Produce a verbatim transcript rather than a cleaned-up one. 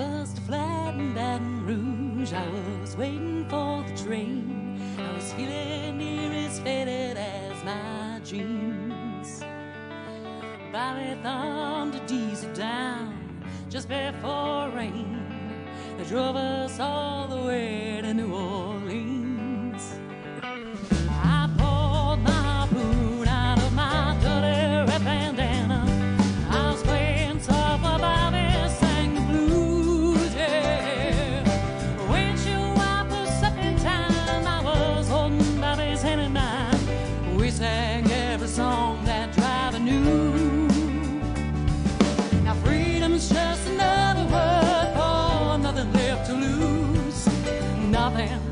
bus to flat in Baton Rouge. I was waiting for the train. I was feeling near as faded as my dreams. Bobby thumbed a diesel down just before rain. It drove us all the way to New Orleans. I pulled my harpoon out of my dirty red bandana. I was playing soft while Bobby sang the blues, yeah. Windshield wipers up in time, I was holding Bobby's hand in mine. We sang every song that driver knew. Now freedom's just another word for nothing left to lose. Nothing